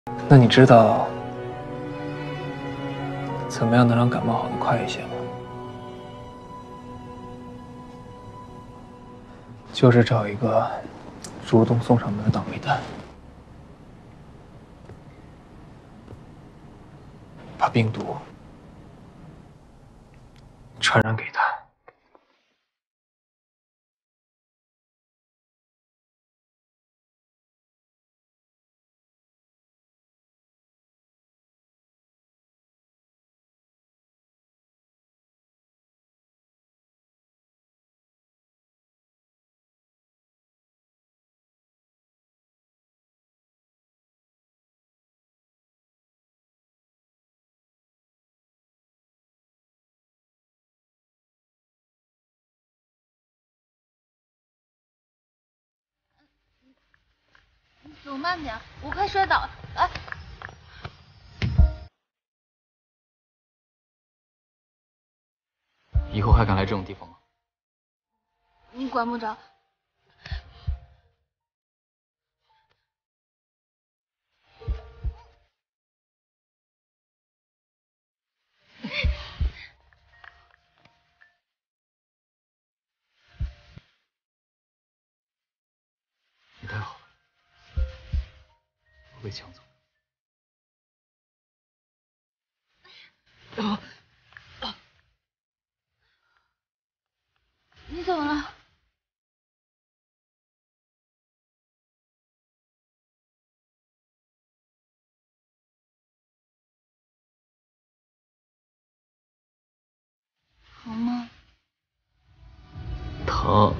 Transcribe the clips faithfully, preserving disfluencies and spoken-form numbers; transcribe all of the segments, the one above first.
那你知道怎么样能让感冒好得快一些吗？就是找一个主动送上门的倒霉蛋，把病毒传染给他。 走慢点，我快摔倒了！哎， 以后还敢来这种地方吗？ 你管不着。 你太好了，不被抢走。啊！啊！ 你怎么了？疼吗？ 疼。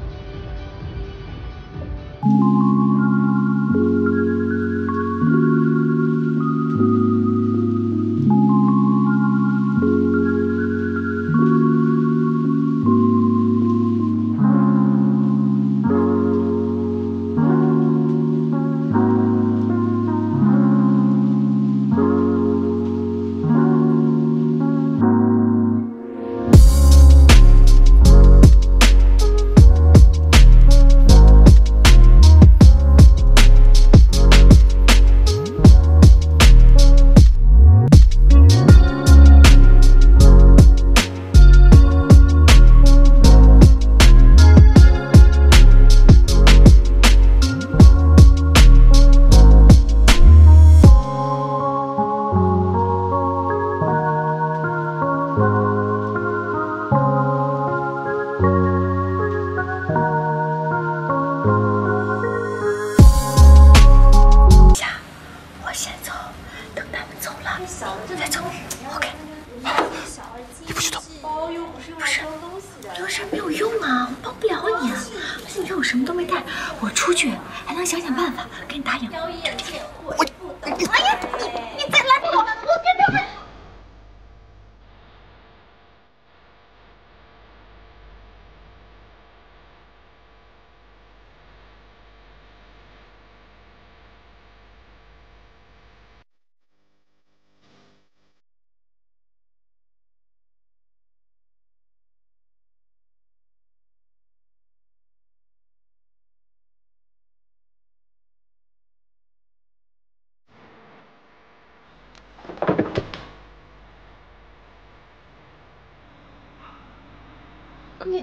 你，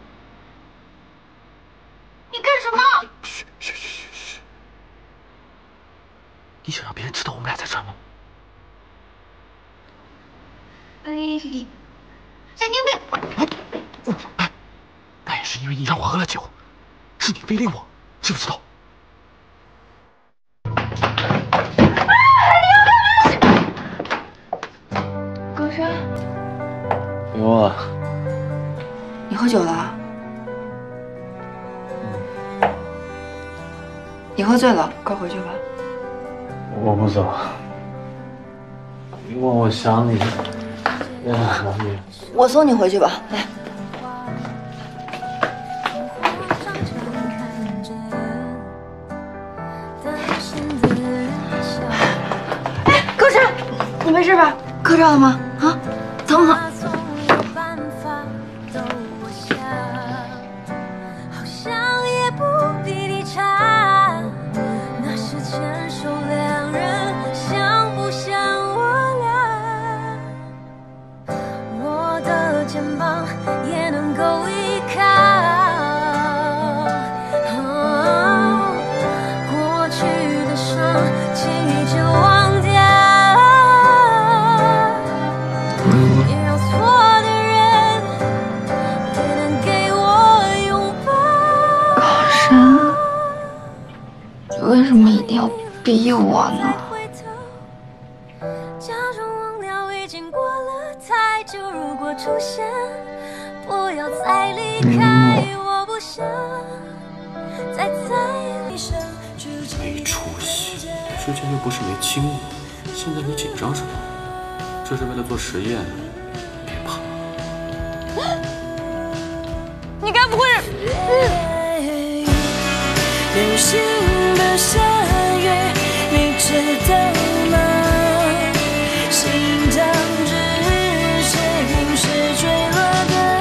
你干什么？ 嘘嘘嘘嘘嘘！你想让别人知道我们俩在这儿吗？ 哎，你神经病！ 哎，那也是因为你让我喝了酒，是你非礼我，知不知道？ 高山， 有啊。 你喝酒了？你喝醉了，快回去吧。 我不走，因为我想你。我想你。 我送你回去吧，来。哎，高山，你没事吧？磕着了吗？啊，疼不疼？ 牵手两人相疑我呢？ 假装忘了已经过了太久，如果出现，不要再离开，我不想再在你身。 没出息，之前又不是没亲过，现在你紧张什么？这是为了做实验，别怕。 你该不会是……流星的下雨，你知道吗？心脏只是陨石坠落的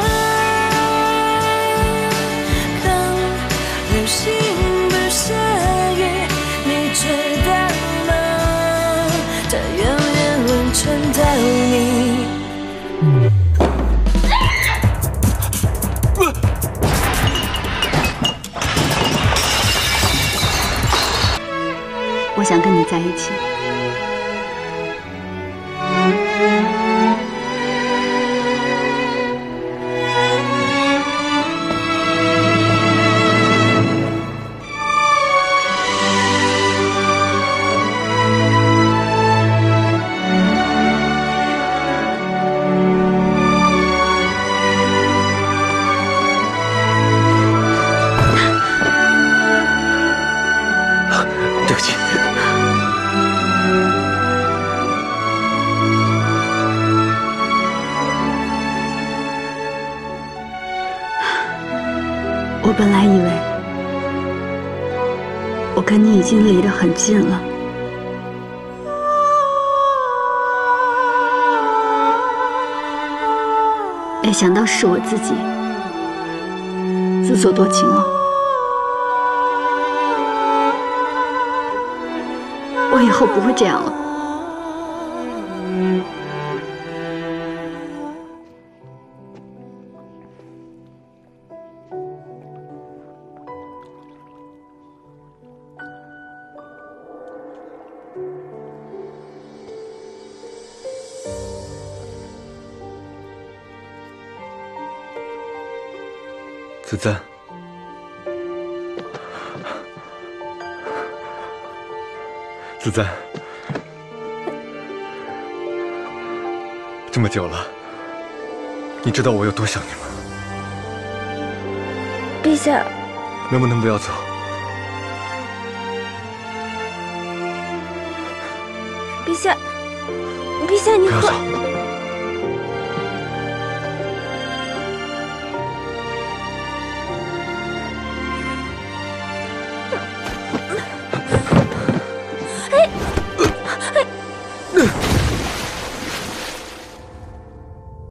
坑。流星不下雨，你知道吗？它远远会撑到你。 我想跟你在一起。 对不起。 我本来以为我跟你已经离得很近了，没想到是我自己自作多情了。我以后不会这样了。 子赞，子赞，这么久了，你知道我有多想你吗？ 陛下， 能不能不要走？ 陛下，陛下，你不要可走。